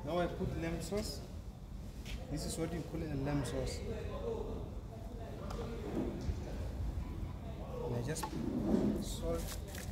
Now I put lamb sauce. This is what you call a lamb sauce. And I just put salt.